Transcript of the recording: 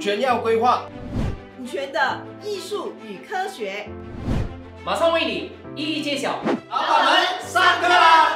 全要规划。 股权的艺术与科学， 马上为你一一揭晓。 老板们上课啦！